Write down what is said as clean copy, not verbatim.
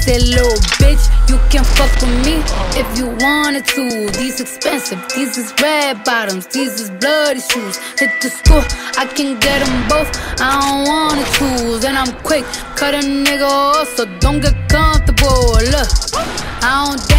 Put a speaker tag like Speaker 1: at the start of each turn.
Speaker 1: said, little bitch, you can fuck with me if you wanted to. These expensive, these is red bottoms, these is bloody shoes. Hit the school, I can get them both, I don't wanna choose. And I'm quick, cut a nigga off, so don't get comfortable. Look, I don't